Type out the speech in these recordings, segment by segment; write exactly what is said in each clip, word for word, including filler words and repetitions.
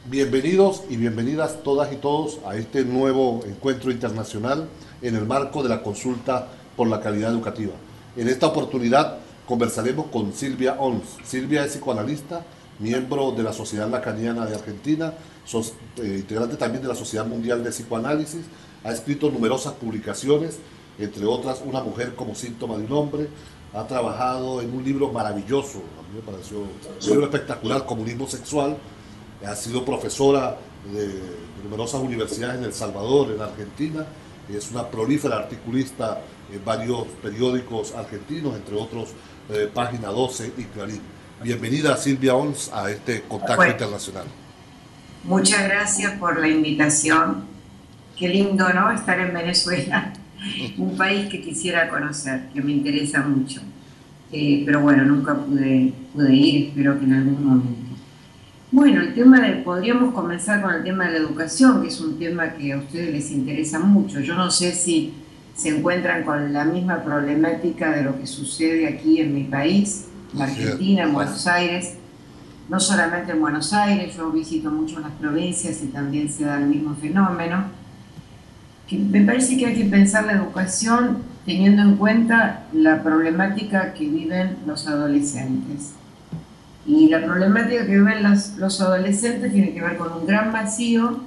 Bienvenidos y bienvenidas todas y todos a este nuevo encuentro internacional en el marco de la consulta por la calidad educativa. En esta oportunidad conversaremos con Silvia Ons. Silvia es psicoanalista, miembro de la Sociedad Lacaniana de Argentina, sos, eh, integrante también de la Sociedad Mundial de Psicoanálisis, ha escrito numerosas publicaciones, entre otras Una mujer como síntoma de un hombre, ha trabajado en un libro maravilloso, a mí me pareció un libro espectacular, Comunismo Sexual. Ha sido profesora de, de numerosas universidades en El Salvador, en Argentina. Es una prolífera articulista en varios periódicos argentinos, entre otros eh, Página doce y Clarín. Bienvenida Silvia Ons a este contacto Bueno, internacional. muchas gracias por la invitación. Qué lindo, ¿no? Estar en Venezuela, un país que quisiera conocer, que me interesa mucho. Eh, pero bueno, nunca pude, pude ir, espero que en algún momento. Bueno, el tema de, podríamos comenzar con el tema de la educación, que es un tema que a ustedes les interesa mucho. Yo no sé si se encuentran con la misma problemática de lo que sucede aquí en mi país, en Así es. Argentina, en Buenos Aires. No solamente en Buenos Aires, yo visito mucho las provincias y también se da el mismo fenómeno. Que me parece que hay que pensar la educación teniendo en cuenta la problemática que viven los adolescentes. Y la problemática que viven los, los adolescentes tiene que ver con un gran vacío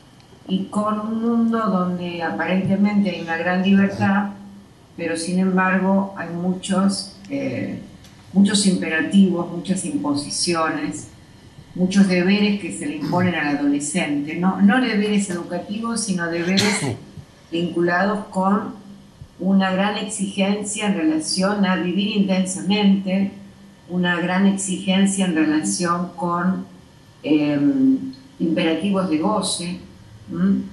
y con un mundo donde aparentemente hay una gran libertad, pero sin embargo hay muchos, eh, muchos imperativos, muchas imposiciones, muchos deberes que se le imponen al adolescente. No, no deberes educativos, sino deberes vinculados con una gran exigencia en relación a vivir intensamente, una gran exigencia en relación con eh, imperativos de goce, ¿m?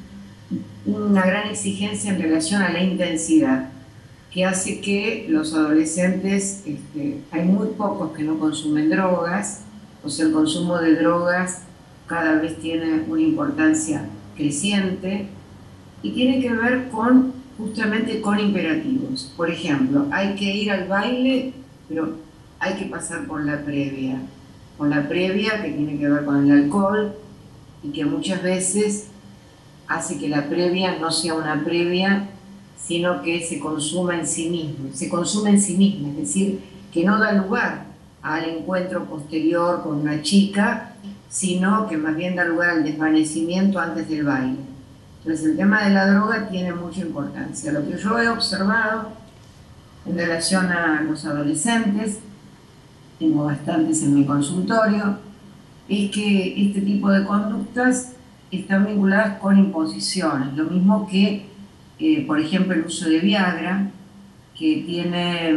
Una gran exigencia en relación a la intensidad, que hace que los adolescentes, este, hay muy pocos que no consumen drogas, o sea, el consumo de drogas cada vez tiene una importancia creciente y tiene que ver con, justamente con imperativos. Por ejemplo, hay que ir al baile, pero hay que pasar por la previa, con la previa que tiene que ver con el alcohol y que muchas veces hace que la previa no sea una previa, sino que se consuma en sí mismo, se consume en sí mismo, es decir, que no da lugar al encuentro posterior con una chica, sino que más bien da lugar al desvanecimiento antes del baile. Entonces el tema de la droga tiene mucha importancia. Lo que yo he observado en relación a los adolescentes, tengo bastantes en mi consultorio, es que este tipo de conductas están vinculadas con imposiciones, lo mismo que, eh, por ejemplo, el uso de Viagra, que tiene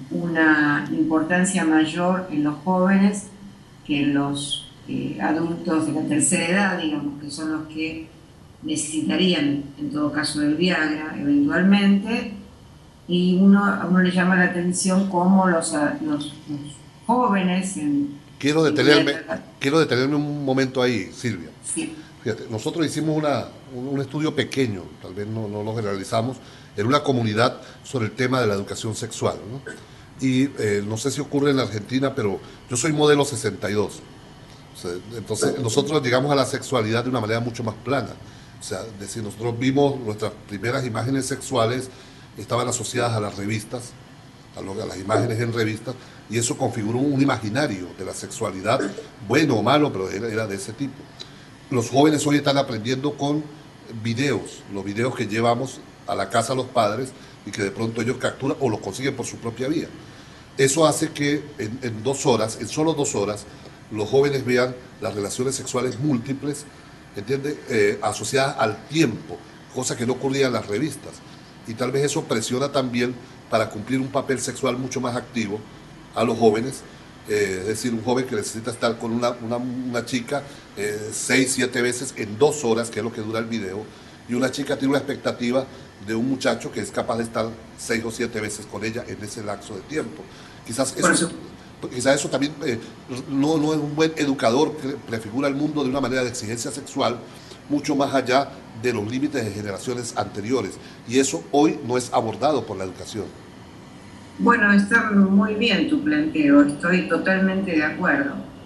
una importancia mayor en los jóvenes que en los eh, adultos de la tercera edad, digamos, que son los que necesitarían, en todo caso, del Viagra eventualmente, y uno, a uno le llama la atención cómo los, los, los jóvenes en, Quiero en detenerme, cierta... quiero detenerme un momento ahí, Silvia. Sí. Fíjate, nosotros hicimos una, un, un estudio pequeño, tal vez no, no lo generalizamos, en una comunidad sobre el tema de la educación sexual, ¿no? Y eh, no sé si ocurre en la Argentina, pero yo soy modelo sesenta y dos. O sea, entonces nosotros llegamos a la sexualidad de una manera mucho más plana. O sea, es decir, nosotros vimos nuestras primeras imágenes sexuales, estaban asociadas a las revistas, a, lo, a las imágenes en revistas, y eso configuró un imaginario de la sexualidad, bueno o malo, pero era, era de ese tipo. Los jóvenes hoy están aprendiendo con videos, los videos que llevamos a la casa a los padres y que de pronto ellos capturan o los consiguen por su propia vía. Eso hace que en, en dos horas, en solo dos horas, los jóvenes vean las relaciones sexuales múltiples, ¿entiende? Eh, asociadas al tiempo, cosa que no ocurría en las revistas. Y tal vez eso presiona también para cumplir un papel sexual mucho más activo a los jóvenes. Eh, es decir, un joven que necesita estar con una, una, una chica eh, seis, siete veces en dos horas, que es lo que dura el video, y una chica tiene una expectativa de un muchacho que es capaz de estar seis o siete veces con ella en ese lapso de tiempo. Quizás eso, quizás eso también eh, no, no es un buen educador que prefigura el mundo de una manera de exigencia sexual mucho más allá de los límites de generaciones anteriores, y eso hoy no es abordado por la educación. Bueno, está muy bien tu planteo, estoy totalmente de acuerdo.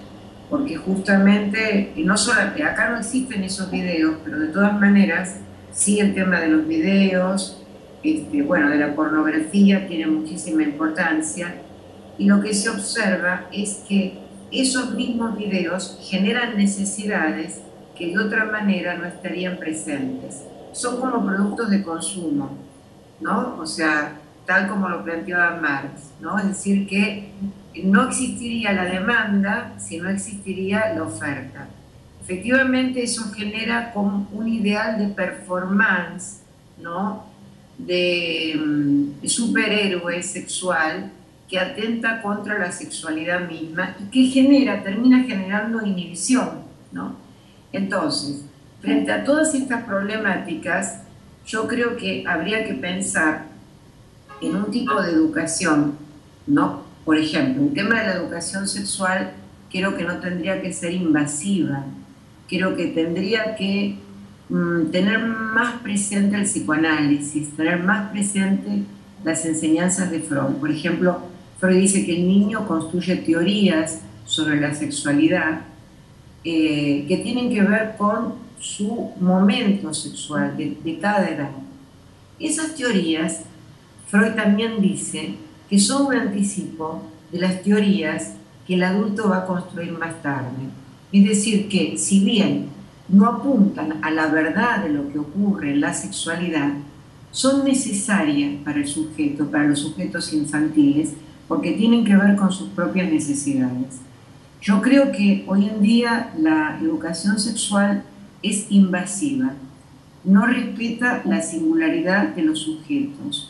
porque justamente, y no solo, acá no existen esos videos, pero de todas maneras, sí el tema de los videos, este, bueno, de la pornografía tiene muchísima importancia, y lo que se observa es que esos mismos videos generan necesidades que de otra manera no estarían presentes. Son como productos de consumo, ¿no? O sea, tal como lo planteaba Marx, ¿no? Es decir, que no existiría la demanda si no existiría la oferta. Efectivamente, eso genera como un ideal de performance, ¿no? De, de superhéroe sexual que atenta contra la sexualidad misma y que genera, termina generando inhibición, ¿no? Entonces, frente a todas estas problemáticas, yo creo que habría que pensar en un tipo de educación, ¿no? Por ejemplo, el tema de la educación sexual creo que no tendría que ser invasiva, creo que tendría que mm, tener más presente el psicoanálisis, tener más presente las enseñanzas de Freud. Por ejemplo, Freud dice que el niño construye teorías sobre la sexualidad eh, que tienen que ver con su momento sexual de, de cada edad. Esas teorías, Freud también dice que son un anticipo de las teorías que el adulto va a construir más tarde. Es decir, que si bien no apuntan a la verdad de lo que ocurre en la sexualidad, son necesarias para el sujeto, para los sujetos infantiles, porque tienen que ver con sus propias necesidades. Yo creo que hoy en día la educación sexual es invasiva, no respeta la singularidad de los sujetos.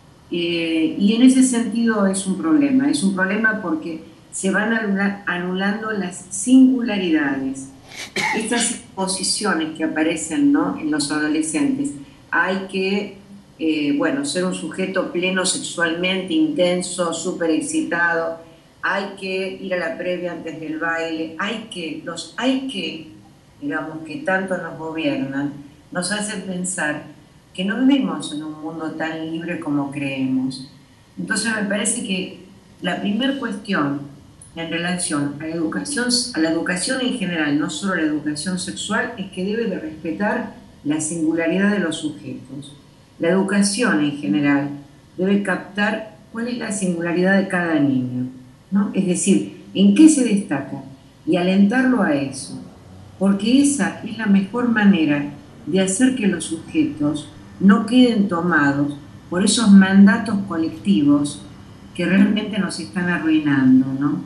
Eh, y en ese sentido es un problema, es un problema porque se van anulando las singularidades, estas posiciones que aparecen, ¿no?, en los adolescentes. Hay que, eh, bueno, ser un sujeto pleno sexualmente, intenso, súper excitado, hay que ir a la previa antes del baile, hay que, los hay que, digamos, que tanto nos gobiernan, nos hacen pensar que no vivimos en un mundo tan libre como creemos. Entonces me parece que la primera cuestión en relación a la educación, a la educación en general, no solo la educación sexual, es que debe de respetar la singularidad de los sujetos. La educación en general debe captar cuál es la singularidad de cada niño, ¿no? Es decir, en qué se destaca y alentarlo a eso, porque esa es la mejor manera de hacer que los sujetos no queden tomados por esos mandatos colectivos que realmente nos están arruinando, ¿no?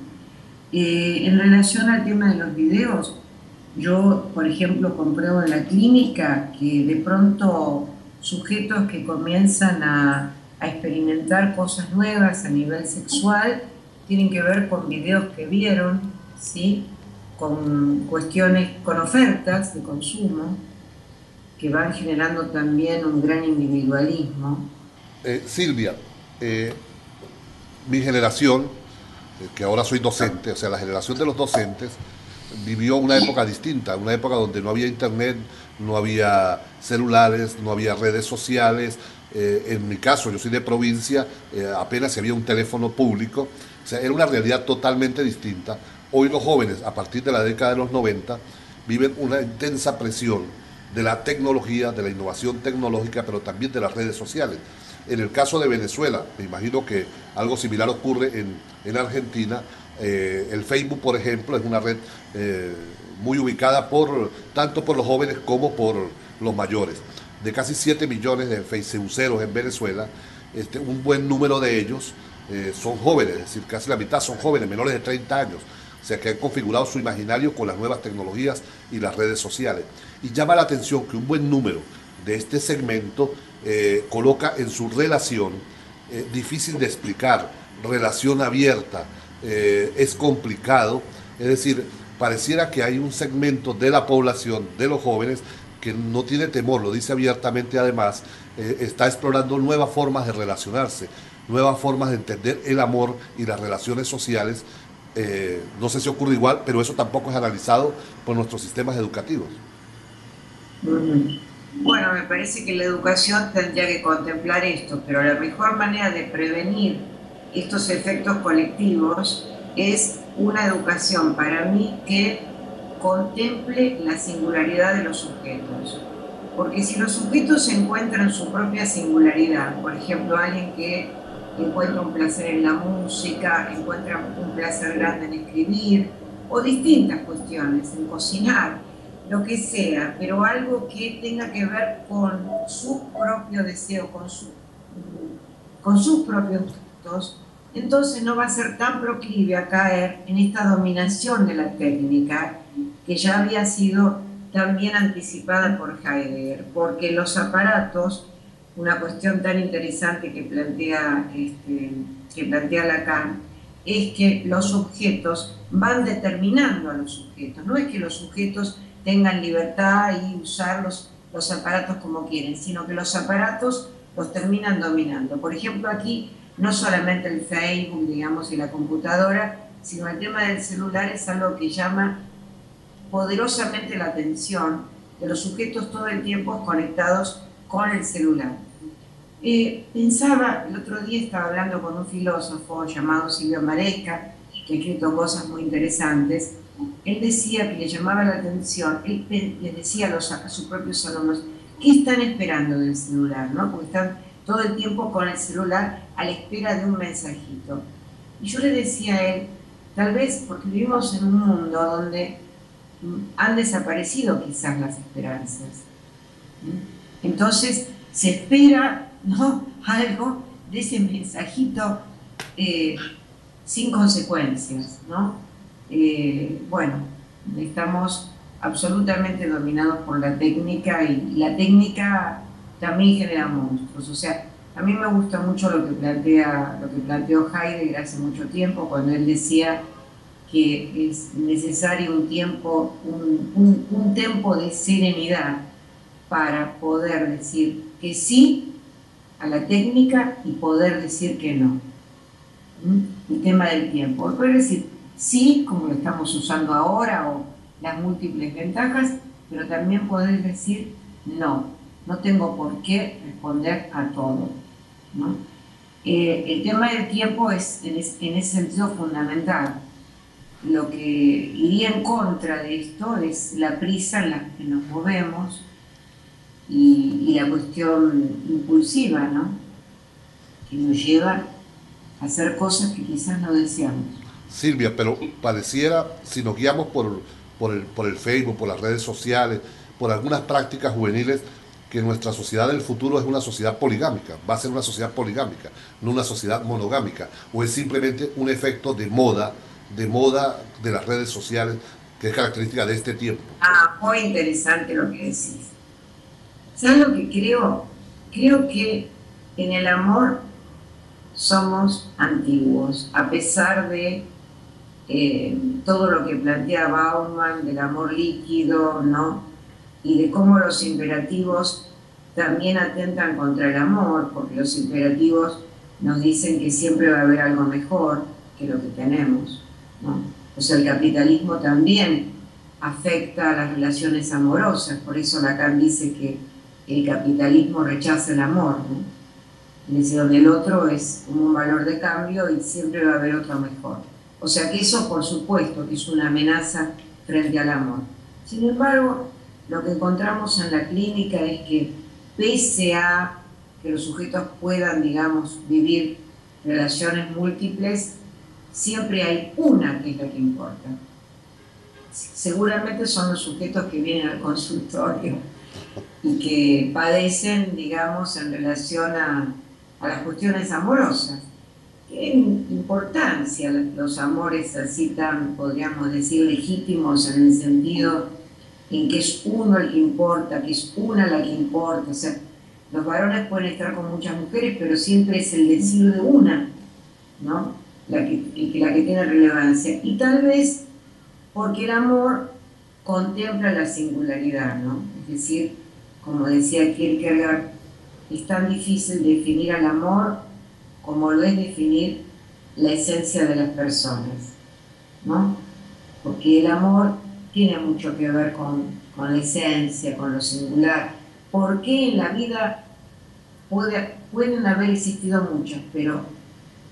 Eh, en relación al tema de los videos, yo, por ejemplo, compruebo en la clínica que de pronto sujetos que comienzan a, a experimentar cosas nuevas a nivel sexual tienen que ver con videos que vieron, ¿sí?, con cuestiones, con ofertas de consumo, que van generando también un gran individualismo. Eh, Silvia, eh, mi generación, eh, que ahora soy docente, o sea, la generación de los docentes, vivió una época distinta, una época donde no había internet, no había celulares, no había redes sociales. Eh, en mi caso, yo soy de provincia, eh, apenas había un teléfono público, o sea, era una realidad totalmente distinta. Hoy los jóvenes, a partir de la década de los noventa, viven una intensa presión de la tecnología, de la innovación tecnológica, pero también de las redes sociales. En el caso de Venezuela, me imagino que algo similar ocurre en, en Argentina. Eh, el Facebook, por ejemplo, es una red eh, muy ubicada por, tanto por los jóvenes como por los mayores. De casi siete millones de facebookeros en Venezuela, este, un buen número de ellos eh, son jóvenes, es decir, casi la mitad son jóvenes, menores de treinta años. O sea, que han configurado su imaginario con las nuevas tecnologías y las redes sociales. Y llama la atención que un buen número de este segmento eh, coloca en su relación, eh, difícil de explicar, relación abierta, eh, es complicado, es decir, pareciera que hay un segmento de la población, de los jóvenes, que no tiene temor, lo dice abiertamente además, eh, está explorando nuevas formas de relacionarse, nuevas formas de entender el amor y las relaciones sociales. Eh, no sé si ocurre igual, pero eso tampoco es analizado por nuestros sistemas educativos. Bueno, me parece que la educación tendría que contemplar esto, pero la mejor manera de prevenir estos efectos colectivos es una educación para mí que contemple la singularidad de los sujetos. Porque si los sujetos encuentran su propia singularidad, por ejemplo, alguien que encuentra un placer en la música, encuentra un placer grande en escribir, o distintas cuestiones, en cocinar, lo que sea, pero algo que tenga que ver con su propio deseo, con, su, con sus propios gustos, entonces no va a ser tan proclive a caer en esta dominación de la técnica que ya había sido también anticipada por Heidegger, porque los aparatos, una cuestión tan interesante que plantea, este, que plantea Lacan, es que los objetos van determinando a los sujetos, no es que los sujetos tengan libertad y usar los, los aparatos como quieren, sino que los aparatos los terminan dominando. Por ejemplo, aquí no solamente el Facebook, digamos, y la computadora, sino el tema del celular es algo que llama poderosamente la atención de los sujetos todo el tiempo conectados con el celular. Eh, pensaba, el otro día estaba hablando con un filósofo llamado Silvio Maresca, que ha escrito cosas muy interesantes. Él decía que le llamaba la atención, él les decía a, los, a sus propios alumnos, ¿qué están esperando del celular? ¿No? Porque están todo el tiempo con el celular a la espera de un mensajito. Y yo le decía a él, tal vez porque vivimos en un mundo donde han desaparecido quizás las esperanzas. Entonces se espera, ¿no?, algo de ese mensajito eh, sin consecuencias, ¿no? Eh, bueno, estamos absolutamente dominados por la técnica y la técnica también genera monstruos. O sea, a mí me gusta mucho lo que plantea, lo que planteó Heidegger hace mucho tiempo, cuando él decía que es necesario un tiempo, un, un, un tiempo de serenidad para poder decir que sí a la técnica y poder decir que no. ¿Mm? El tema del tiempo. Poder decir sí, como lo estamos usando ahora, o las múltiples ventajas, pero también poder decir no. No tengo por qué responder a todo, ¿no? Eh, el tema del tiempo es en, es, en ese sentido fundamental. Lo que iría en contra de esto es la prisa en la que nos movemos y, y la cuestión impulsiva, ¿no?, que nos lleva a hacer cosas que quizás no deseamos. Silvia, pero pareciera, si nos guiamos por, por, el, por el Facebook, por las redes sociales, por algunas prácticas juveniles, que nuestra sociedad del futuro es una sociedad poligámica, va a ser una sociedad poligámica, no una sociedad monogámica, o es simplemente un efecto de moda, de moda de las redes sociales, que es característica de este tiempo. Ah, muy interesante lo que decís. ¿Sabes lo que creo? Creo que en el amor somos antiguos, a pesar de eh, todo lo que plantea Bauman del amor líquido, ¿no?, y de cómo los imperativos también atentan contra el amor, porque los imperativos nos dicen que siempre va a haber algo mejor que lo que tenemos, ¿no? O sea, el capitalismo también afecta a las relaciones amorosas, por eso Lacan dice que el capitalismo rechaza el amor, ¿no? Dice, donde el otro es como un valor de cambio y siempre va a haber otro mejor. O sea que eso, por supuesto, que es una amenaza frente al amor. Sin embargo, lo que encontramos en la clínica es que, pese a que los sujetos puedan, digamos, vivir relaciones múltiples, siempre hay una que es la que importa. Seguramente son los sujetos que vienen al consultorio y que padecen, digamos, en relación a, a las cuestiones amorosas. Tienen importancia los amores así tan, podríamos decir, legítimos, en el sentido en que es uno el que importa, que es una la que importa. O sea, los varones pueden estar con muchas mujeres, pero siempre es el decir de una, ¿no?, la que, la que tiene relevancia. Y tal vez porque el amor contempla la singularidad, ¿no? Es decir, como decía Kierkegaard, es tan difícil definir al amor como lo es definir la esencia de las personas, ¿no? Porque el amor tiene mucho que ver con, con la esencia, con lo singular. Porque en la vida puede, pueden haber existido muchos, pero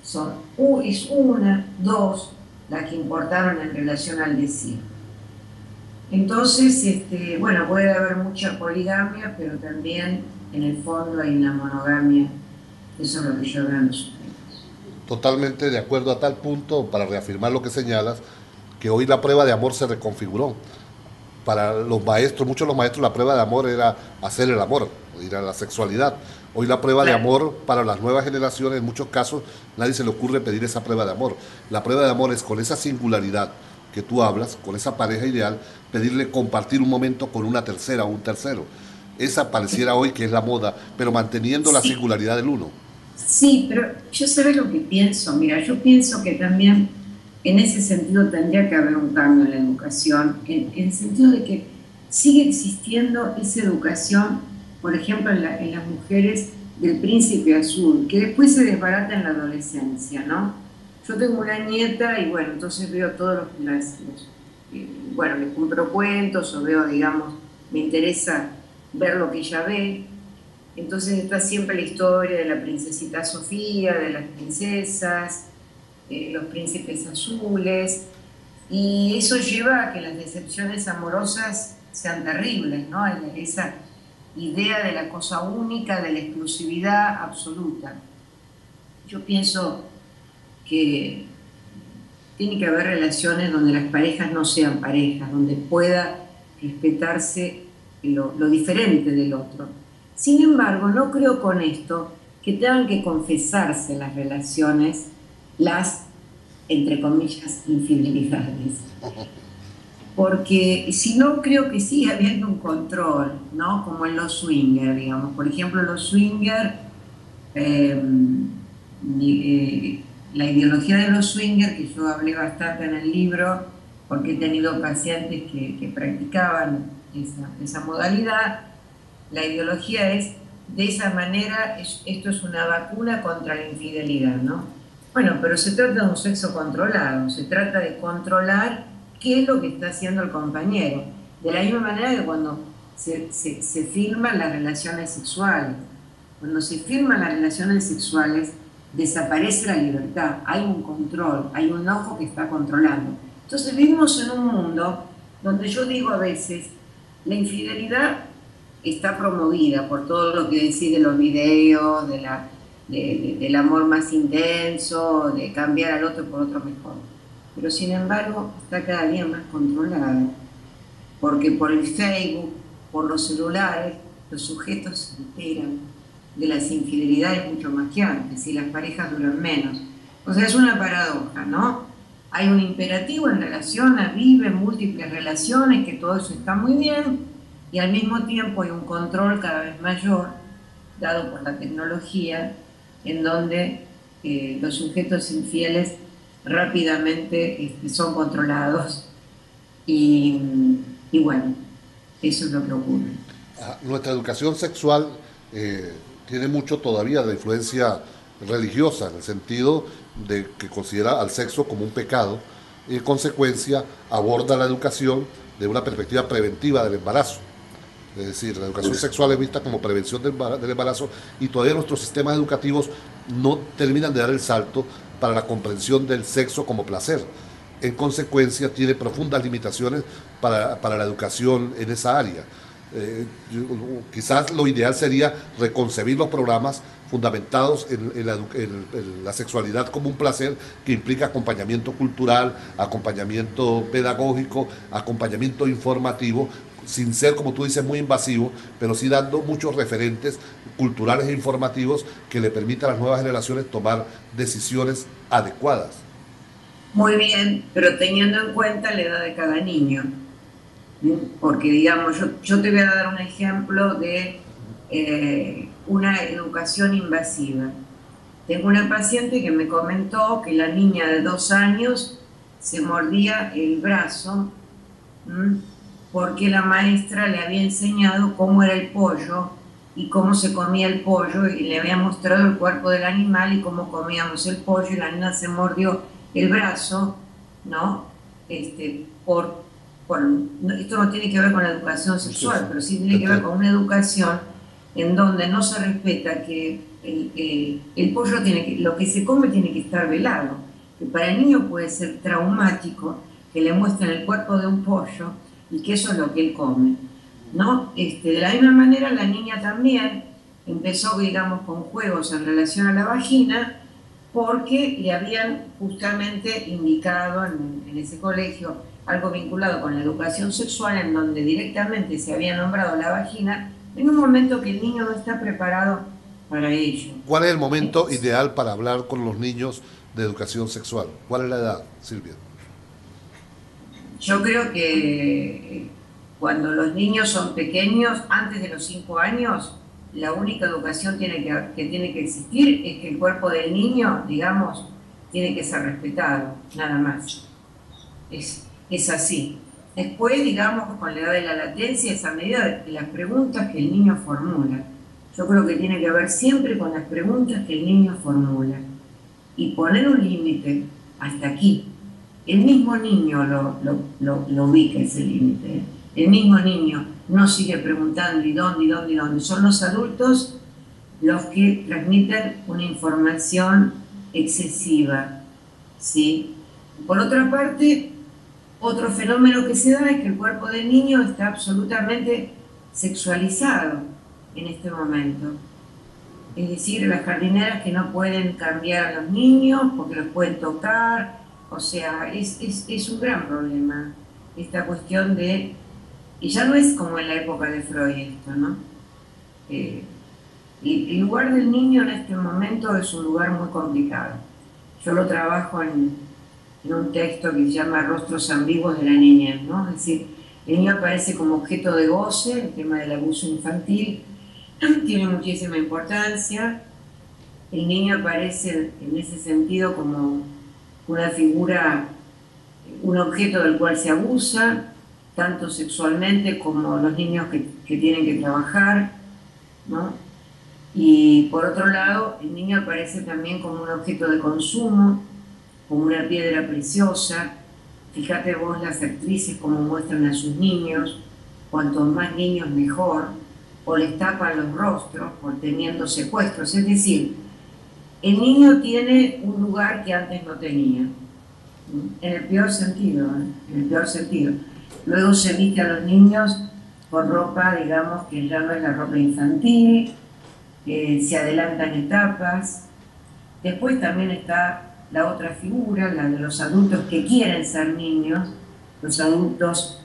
son, es una, dos, las que importaron en relación al decir. Entonces, este, bueno, puede haber mucha poligamia, pero también en el fondo hay una monogamia. Eso es lo que yo veo en los sujetos. Totalmente de acuerdo a tal punto, para reafirmar lo que señalas, que hoy la prueba de amor se reconfiguró. Para los maestros, muchos de los maestros, la prueba de amor era hacer el amor, ir a la sexualidad. Hoy la prueba de Claro. amor para las nuevas generaciones, en muchos casos, nadie se le ocurre pedir esa prueba de amor. La prueba de amor es con esa singularidad que tú hablas, con esa pareja ideal, pedirle compartir un momento con una tercera o un tercero. Esa pareciera hoy que es la moda, pero manteniendo la Sí, singularidad del uno. sí, pero yo sabes lo que pienso. Mira, yo pienso que también en ese sentido tendría que haber un cambio en la educación, en, en el sentido de que sigue existiendo esa educación, por ejemplo, en, la- en las mujeres del príncipe azul, que después se desbarata en la adolescencia, ¿no? Yo tengo una nieta y bueno, entonces veo todos los, las- los- eh, bueno, le compro cuentos o veo, digamos, me interesa ver lo que ella ve. Entonces está siempre la historia de la princesita Sofía, de las princesas, eh, los príncipes azules, y eso lleva a que las decepciones amorosas sean terribles, ¿no? Esa idea de la cosa única, de la exclusividad absoluta. Yo pienso que tiene que haber relaciones donde las parejas no sean parejas, donde pueda respetarse lo, lo diferente del otro. Sin embargo, no creo con esto que tengan que confesarse las relaciones, las, entre comillas, infidelidades. Porque si no, creo que sigue habiendo un control, ¿no? Como en los swingers, digamos. Por ejemplo, los swingers, eh, eh, la ideología de los swingers, que yo hablé bastante en el libro, porque he tenido pacientes que, que practicaban esa, esa modalidad, la ideología es, de esa manera, es, esto es una vacuna contra la infidelidad, ¿no? Bueno, pero se trata de un sexo controlado, se trata de controlar qué es lo que está haciendo el compañero. De la misma manera que cuando se, se, se filman las relaciones sexuales, cuando se firman las relaciones sexuales, desaparece la libertad, hay un control, hay un ojo que está controlando. Entonces vivimos en un mundo donde yo digo a veces, la infidelidad está promovida por todo lo que decís de los videos, de la, de, de, del amor más intenso, de cambiar al otro por otro mejor. Pero sin embargo está cada día más controlada, porque por el Facebook, por los celulares, los sujetos se enteran de las infidelidades mucho más que antes y las parejas duran menos. O sea, es una paradoja, ¿no? Hay un imperativo en relación a vive múltiples relaciones, que todo eso está muy bien, y al mismo tiempo hay un control cada vez mayor, dado por la tecnología, en donde eh, los sujetos infieles rápidamente este, son controlados y, y bueno, eso es lo que ocurre. Ah, nuestra educación sexual eh, tiene mucho todavía de influencia religiosa, en el sentido de que considera al sexo como un pecado y en consecuencia aborda la educación de una perspectiva preventiva del embarazo. Es decir, la educación sexual es vista como prevención del embarazo y todavía nuestros sistemas educativos no terminan de dar el salto para la comprensión del sexo como placer. En consecuencia, tiene profundas limitaciones para, para la educación en esa área. Eh, yo, quizás lo ideal sería reconcebir los programas fundamentados en, en, la, en, en, la, sexualidad como un placer que implica acompañamiento cultural, acompañamiento pedagógico, acompañamiento informativo, sin ser, como tú dices, muy invasivo, pero sí dando muchos referentes culturales e informativos que le permitan a las nuevas generaciones tomar decisiones adecuadas. Muy bien, pero teniendo en cuenta la edad de cada niño. Porque, digamos, yo, yo te voy a dar un ejemplo de eh, una educación invasiva. Tengo una paciente que me comentó que la niña de dos años se mordía el brazo ¿m? porque la maestra le había enseñado cómo era el pollo y cómo se comía el pollo y le había mostrado el cuerpo del animal y cómo comíamos el pollo y la niña se mordió el brazo, ¿no? Este, por, por, esto no tiene que ver con la educación sexual, pero sí tiene que ver con una educación en donde no se respeta que el, el, el pollo tiene que, lo que se come tiene que estar velado, que para el niño puede ser traumático que le muestren el cuerpo de un pollo y que eso es lo que él come, ¿no? Este, de la misma manera la niña también empezó, digamos, con juegos en relación a la vagina porque le habían justamente indicado en, en ese colegio algo vinculado con la educación sexual en donde directamente se había nombrado la vagina en un momento que el niño no está preparado para ello. ¿Cuál es el momento Entonces, ideal para hablar con los niños de educación sexual? ¿Cuál es la edad, Silvia? yo creo que cuando los niños son pequeños, antes de los cinco años, la única educación tiene que, que tiene que existir es que el cuerpo del niño, digamos, tiene que ser respetado, nada más. Es, es así. Después, digamos, con la edad de la latencia, esa medida de las preguntas que el niño formula. Yo creo que tiene que ver siempre con las preguntas que el niño formula. Y poner un límite hasta aquí. El mismo niño lo, lo, lo, lo ubica ese límite. ¿eh? El mismo niño no sigue preguntando y dónde, y dónde, y dónde. Son los adultos los que transmiten una información excesiva, ¿sí? Por otra parte, otro fenómeno que se da es que el cuerpo del niño está absolutamente sexualizado en este momento. Es decir, las jardineras que no pueden cambiar a los niños porque los pueden tocar, o sea, es, es, es un gran problema esta cuestión de... Y ya no es como en la época de Freud esto, ¿no? Eh, y el lugar del niño en este momento es un lugar muy complicado. Yo lo trabajo en, en un texto que se llama Rostros ambiguos de la niñez, ¿no? Es decir, el niño aparece como objeto de goce, el tema del abuso infantil tiene muchísima importancia. El niño aparece en ese sentido como una figura, un objeto del cual se abusa, tanto sexualmente como los niños que, que tienen que trabajar, ¿no? Y por otro lado, el niño aparece también como un objeto de consumo, como una piedra preciosa. Fíjate vos las actrices como muestran a sus niños, cuantos más niños mejor, o les tapan los rostros por teniendo secuestros. Es decir, el niño tiene un lugar que antes no tenía, en el peor sentido, ¿eh? En el peor sentido. Luego se viste a los niños con ropa, digamos, que ya no es la ropa infantil, eh, se adelantan etapas. Después también está la otra figura, la de los adultos que quieren ser niños, los adultos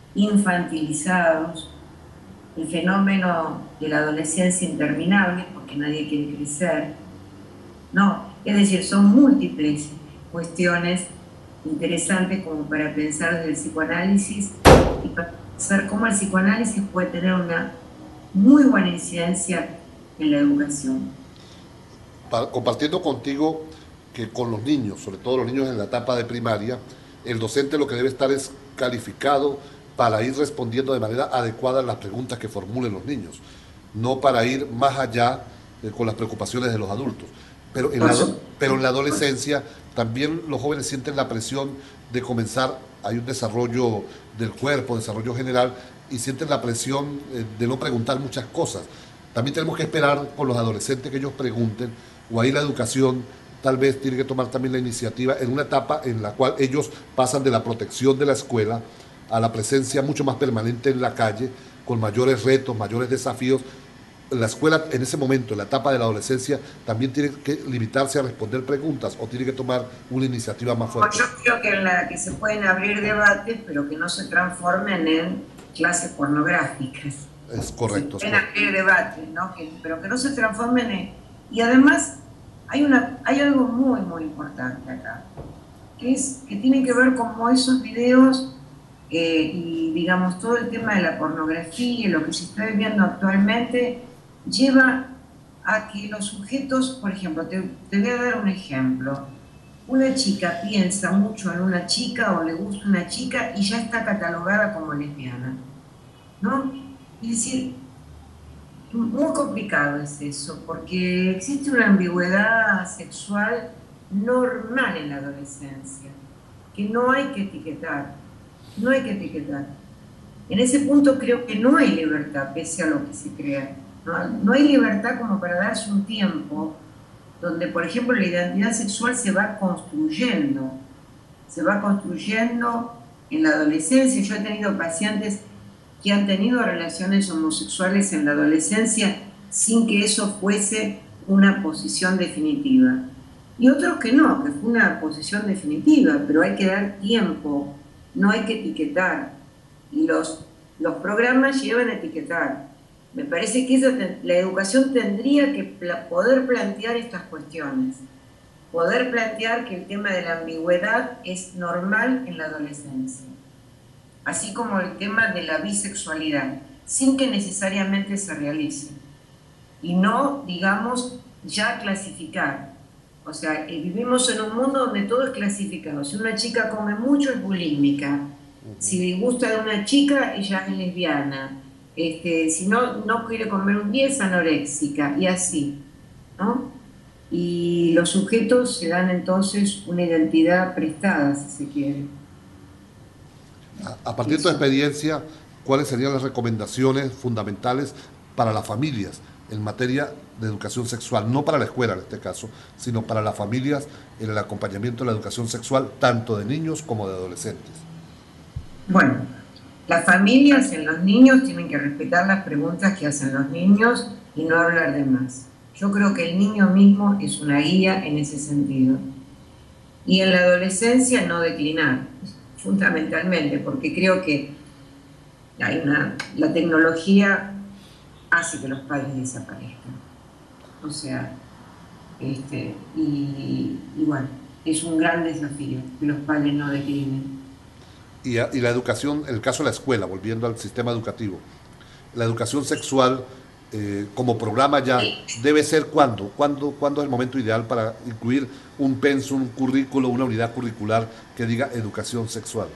infantilizados, el fenómeno de la adolescencia interminable, porque nadie quiere crecer. No, es decir, son múltiples cuestiones interesantes como para pensar desde el psicoanálisis y para pensar cómo el psicoanálisis puede tener una muy buena incidencia en la educación. Pa- compartiendo contigo que con los niños, sobre todo los niños en la etapa de primaria, el docente lo que debe estar es calificado para ir respondiendo de manera adecuada a las preguntas que formulen los niños, no para ir más allá eh, con las preocupaciones de los adultos. Pero en, Por la, su- pero en la adolescencia también los jóvenes sienten la presión de comenzar, hay un desarrollo del cuerpo, desarrollo general, y sienten la presión eh, de no preguntar muchas cosas. También tenemos que esperar con los adolescentes que ellos pregunten, o ahí la educación tal vez tiene que tomar también la iniciativa en una etapa en la cual ellos pasan de la protección de la escuela a la presencia mucho más permanente en la calle, con mayores retos, mayores desafíos. La escuela en ese momento, en la etapa de la adolescencia, también tiene que limitarse a responder preguntas o tiene que tomar una iniciativa más fuerte. Yo creo que, en la, que se pueden abrir debates, pero que no se transformen en clases pornográficas. Es correcto. Se Es pueden correcto. abrir debates, ¿no? Que, pero que no se transformen en... Y además hay, una, hay algo muy, muy importante acá, que, es, que tiene que ver con cómo esos videos eh, y, digamos, todo el tema de la pornografía y lo que se está viendo actualmente lleva a que los sujetos, por ejemplo, te, te voy a dar un ejemplo. Una chica piensa mucho en una chica o le gusta una chica y ya está catalogada como lesbiana, ¿no? Es decir, muy complicado es eso, porque existe una ambigüedad sexual normal en la adolescencia, que no hay que etiquetar, no hay que etiquetar. En ese punto creo que no hay libertad, pese a lo que se crea. No, no hay libertad como para darse un tiempo donde, por ejemplo, la identidad sexual se va construyendo, se va construyendo en la adolescencia. Yo he tenido pacientes que han tenido relaciones homosexuales en la adolescencia sin que eso fuese una posición definitiva. Y otros que no, que fue una posición definitiva, pero hay que dar tiempo, no hay que etiquetar. Y los, los programas llevan a etiquetar. Me parece que esa, la educación tendría que poder plantear estas cuestiones, poder plantear que el tema de la ambigüedad es normal en la adolescencia, así como el tema de la bisexualidad, sin que necesariamente se realice. Y no, digamos, ya clasificar. O sea, vivimos en un mundo donde todo es clasificado. Si una chica come mucho es bulímica. Si le gusta de una chica, ella es lesbiana. Este, si no, no quiere comer un día es anoréxica, y así, ¿no? Y los sujetos se dan entonces una identidad prestada, si se quiere. A, a partir de tu experiencia, ¿cuáles serían las recomendaciones fundamentales para las familias en materia de educación sexual? No para la escuela en este caso, sino para las familias en el acompañamiento de la educación sexual, tanto de niños como de adolescentes. Bueno, las familias en los niños tienen que respetar las preguntas que hacen los niños y no hablar de más. Yo creo que el niño mismo es una guía en ese sentido. Y en la adolescencia no declinar, fundamentalmente, porque creo que hay una, la tecnología hace que los padres desaparezcan. O sea, este, y, y bueno, es un gran desafío que los padres no declinen. Y, a, y la educación, en el caso de la escuela, volviendo al sistema educativo, la educación sexual eh, como programa ya debe ser ¿cuándo? ¿Cuándo? ¿Cuándo es el momento ideal para incluir un pensum, un currículo, una unidad curricular que diga educación sexual?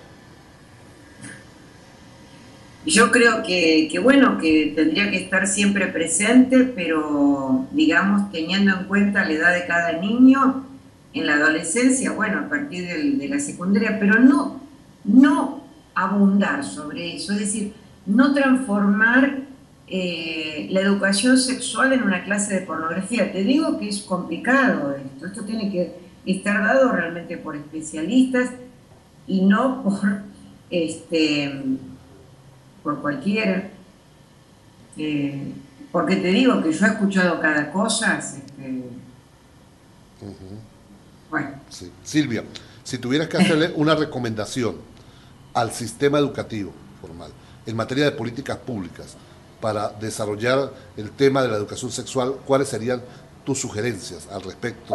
Yo creo que, que, bueno, que tendría que estar siempre presente, pero digamos teniendo en cuenta la edad de cada niño, en la adolescencia, bueno, a partir de, de la secundaria, pero no, no abundar sobre eso, es decir, no transformar eh, la educación sexual en una clase de pornografía. Te digo que es complicado esto, esto tiene que estar dado realmente por especialistas y no por este por cualquiera, eh, porque te digo que yo he escuchado cada cosa, este, Uh-huh. bueno. Sí. Silvia, si tuvieras que hacerle una recomendación al sistema educativo formal en materia de políticas públicas para desarrollar el tema de la educación sexual, ¿cuáles serían tus sugerencias al respecto?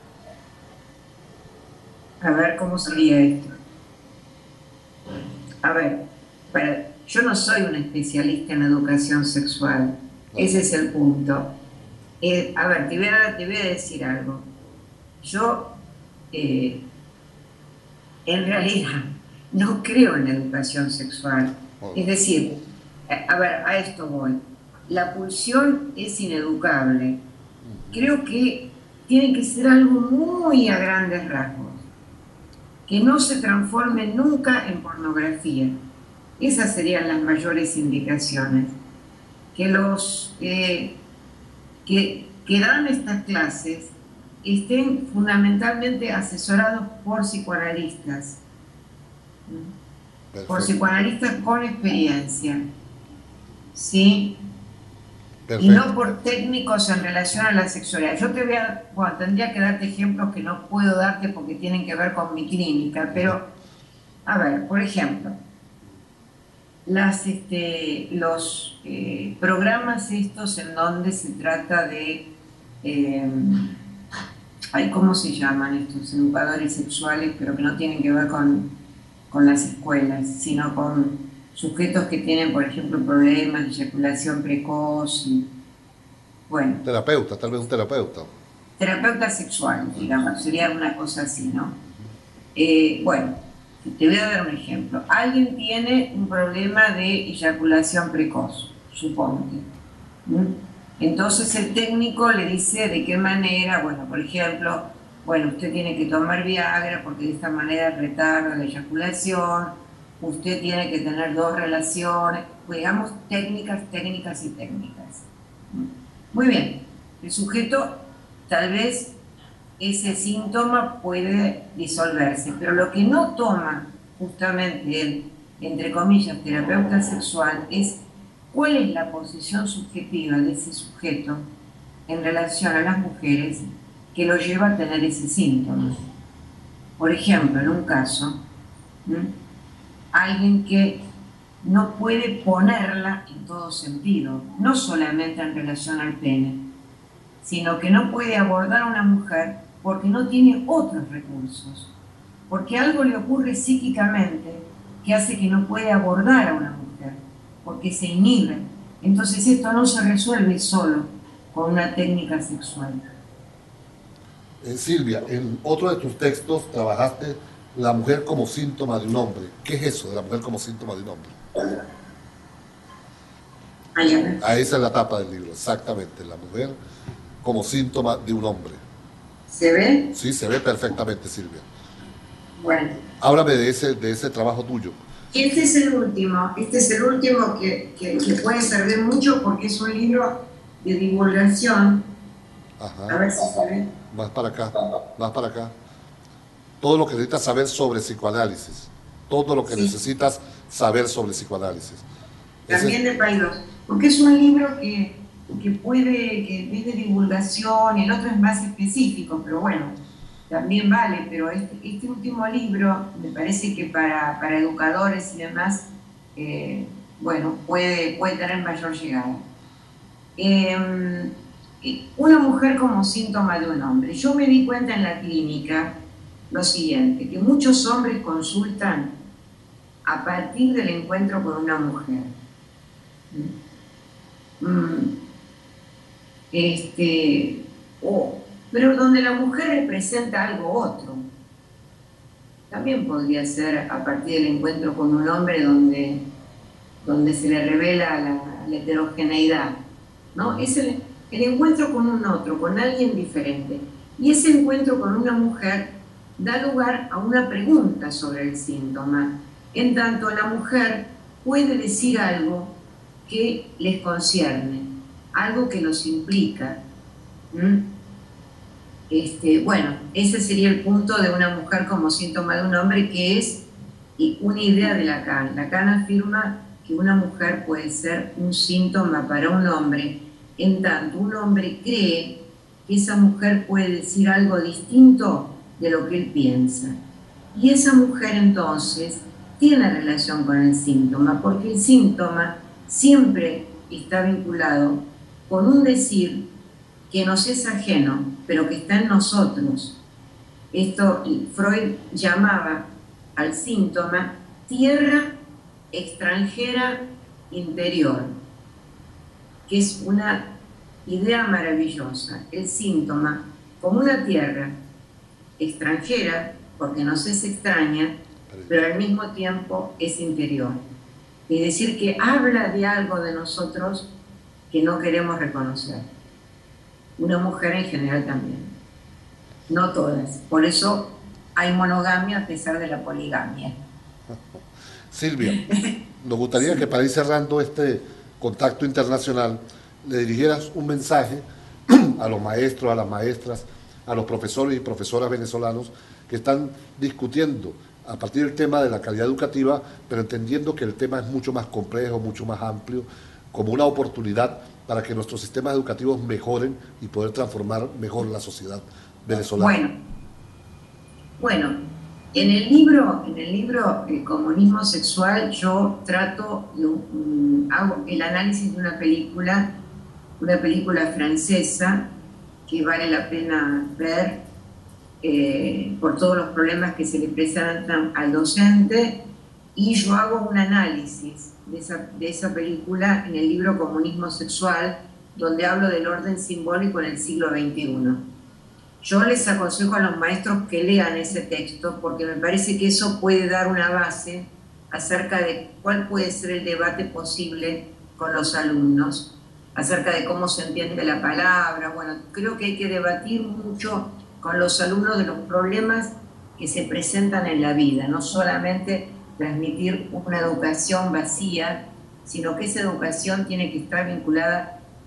A ver cómo sería esto. A ver, para, yo no soy una especialista en educación sexual, ese es el punto. Eh, a ver, te voy a, te voy a decir algo. Yo, eh, en realidad, no creo en la educación sexual. Es decir, a ver, a esto voy. La pulsión es ineducable. Creo que tiene que ser algo muy a grandes rasgos, que no se transforme nunca en pornografía. Esas serían las mayores indicaciones. Que los eh, que, que dan estas clases estén fundamentalmente asesorados por psicoanalistas. Perfecto. Por psicoanalistas con experiencia. ¿Sí? Perfecto. Y no por técnicos en relación a la sexualidad. Yo te voy a, bueno, tendría que darte ejemplos que no puedo darte porque tienen que ver con mi clínica, pero, a ver, por ejemplo, las, este, los eh, programas estos en donde se trata de, eh, ay, ¿cómo se llaman estos educadores sexuales, pero que no tienen que ver con, con las escuelas, sino con sujetos que tienen, por ejemplo, problemas de eyaculación precoz y, bueno. Terapeuta, tal vez un terapeuta. Terapeuta sexual, digamos, sería una cosa así, ¿no? Eh, bueno, te voy a dar un ejemplo. Alguien tiene un problema de eyaculación precoz, suponte. ¿Mm? Entonces el técnico le dice de qué manera, bueno, por ejemplo, bueno, usted tiene que tomar Viagra porque de esta manera retarda la eyaculación, usted tiene que tener dos relaciones, digamos técnicas, técnicas y técnicas. Muy bien, el sujeto, tal vez ese síntoma puede disolverse, pero lo que no toma justamente el, entre comillas, terapeuta sexual es cuál es la posición subjetiva de ese sujeto en relación a las mujeres que lo lleva a tener ese síntoma. Por ejemplo, en un caso, ¿m? alguien que no puede ponerla en todo sentido, no solamente en relación al pene, sino que no puede abordar a una mujer porque no tiene otros recursos, porque algo le ocurre psíquicamente que hace que no puede abordar a una mujer, porque se inhibe. Entonces esto no se resuelve solo con una técnica sexual. Eh, Silvia, en otro de tus textos trabajaste la mujer como síntoma de un hombre. ¿Qué es eso de la mujer como síntoma de un hombre? Ay, a ver. A esa es la tapa del libro, exactamente, la mujer como síntoma de un hombre. ¿Se ve? Sí, se ve perfectamente, Silvia. Bueno. Háblame de ese, de ese trabajo tuyo. Y este es el último, este es el último que, que, que puede servir mucho porque es un libro de divulgación. Ajá. A ver si se ve. Más para acá, más para acá. Todo lo que necesitas saber sobre psicoanálisis. Todo lo que Sí. necesitas saber sobre psicoanálisis. También Ese, de Paidós. Porque es un libro que, que puede, que es de divulgación, y el otro es más específico, pero bueno, también vale. Pero este, este último libro, me parece que para, para educadores y demás, eh, bueno, puede, puede tener mayor llegada. Eh, una mujer como síntoma de un hombre. Yo me di cuenta en la clínica lo siguiente, que muchos hombres consultan a partir del encuentro con una mujer. Mm, este, oh, pero donde la mujer representa algo otro. También podría ser a partir del encuentro con un hombre donde, donde se le revela la, la heterogeneidad, ¿no? Es el, el encuentro con un otro, con alguien diferente. Y ese encuentro con una mujer da lugar a una pregunta sobre el síntoma, en tanto la mujer puede decir algo que les concierne, algo que los implica. ¿Mm? Este, bueno, ese sería el punto de una mujer como síntoma de un hombre, que es una idea de Lacan. Lacan afirma que una mujer puede ser un síntoma para un hombre, en tanto un hombre cree que esa mujer puede decir algo distinto de lo que él piensa. Y esa mujer entonces tiene relación con el síntoma, porque el síntoma siempre está vinculado con un decir que nos es ajeno, pero que está en nosotros. Esto Freud llamaba al síntoma tierra extranjera interior, que es una idea maravillosa. El síntoma como una tierra extranjera, porque nos es extraña, pero al mismo tiempo es interior. Es decir, que habla de algo de nosotros que no queremos reconocer. Una mujer en general también. No todas. Por eso hay monogamia a pesar de la poligamia. Silvia, nos gustaría sí. que para ir cerrando este contacto internacional le dirigieras un mensaje a los maestros, a las maestras, a los profesores y profesoras venezolanos que están discutiendo a partir del tema de la calidad educativa, pero entendiendo que el tema es mucho más complejo, mucho más amplio, como una oportunidad para que nuestros sistemas educativos mejoren y poder transformar mejor la sociedad venezolana. Bueno, bueno, en el libro, en el libro El comunismo sexual, yo trato, um, hago el análisis de una película, una película francesa que vale la pena ver eh, por todos los problemas que se le presentan al docente, y yo hago un análisis de esa, de esa película en el libro Comunismo Sexual, donde hablo del orden simbólico en el siglo veintiuno. Yo les aconsejo a los maestros que lean ese texto, porque me parece que eso puede dar una base acerca de cuál puede ser el debate posible con los alumnos, acerca de cómo se entiende la palabra. Bueno, creo que hay que debatir mucho con los alumnos de los problemas que se presentan en la vida, no solamente transmitir una educación vacía, sino que esa educación tiene que estar vinculada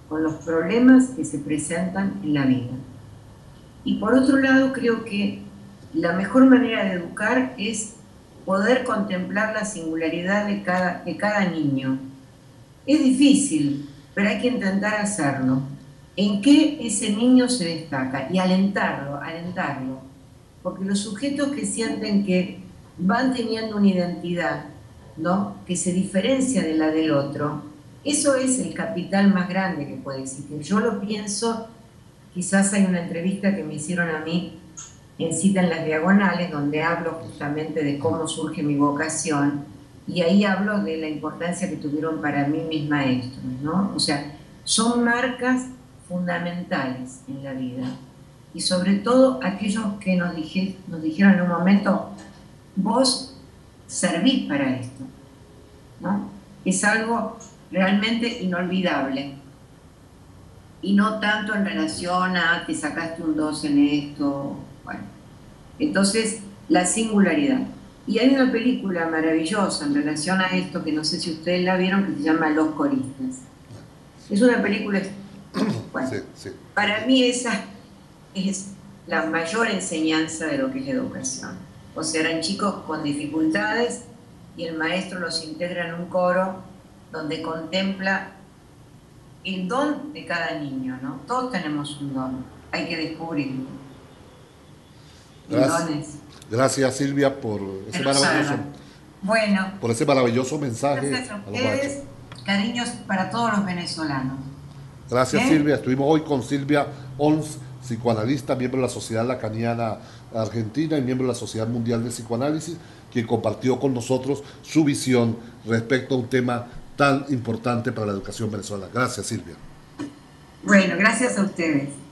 con los problemas que se presentan en la vida. Y por otro lado, creo que la mejor manera de educar es poder contemplar la singularidad de cada, de cada niño. Es difícil, pero hay que intentar hacerlo. ¿En qué ese niño se destaca? Y alentarlo, alentarlo. Porque los sujetos que sienten que van teniendo una identidad, ¿no?, que se diferencia de la del otro, eso es el capital más grande que puede existir. Yo lo pienso, quizás hay una entrevista que me hicieron a mí en Cita en las Diagonales, donde hablo justamente de cómo surge mi vocación, y ahí hablo de la importancia que tuvieron para mí mis maestros, ¿no? O sea, son marcas fundamentales en la vida. Y sobre todo aquellos que nos, dije, nos dijeron en un momento, vos servís para esto, ¿no? Es algo realmente inolvidable. Y no tanto en relación a que sacaste un dos en esto. Bueno, entonces, la singularidad. Y hay una película maravillosa en relación a esto, que no sé si ustedes la vieron, que se llama Los Coristas. Es una película, bueno, sí, sí. Para mí esa es la mayor enseñanza de lo que es la educación. O sea, eran chicos con dificultades y el maestro los integra en un coro donde contempla el don de cada niño, ¿no? Todos tenemos un don, hay que descubrirlo. Gracias, gracias Silvia por ese maravilloso, bueno, por ese maravilloso mensaje. Gracias a ustedes, cariños para todos los venezolanos. Gracias, ¿Eh? Silvia. Estuvimos hoy con Silvia Ons, psicoanalista, miembro de la Sociedad Lacaniana Argentina y miembro de la Sociedad Mundial de Psicoanálisis, quien compartió con nosotros su visión respecto a un tema tan importante para la educación venezolana. Gracias, Silvia. Bueno, gracias a ustedes.